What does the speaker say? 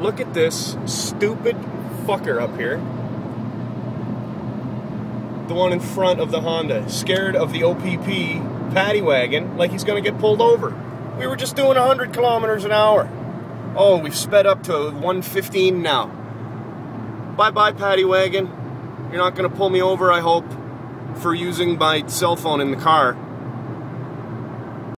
Look at this stupid fucker up here. The one in front of the Honda, scared of the OPP Paddywagon like he's going to get pulled over. We were just doing 100 kilometers an hour. Oh, we've sped up to 115 now. Bye-bye, Paddywagon. You're not going to pull me over, I hope, for using my cell phone in the car.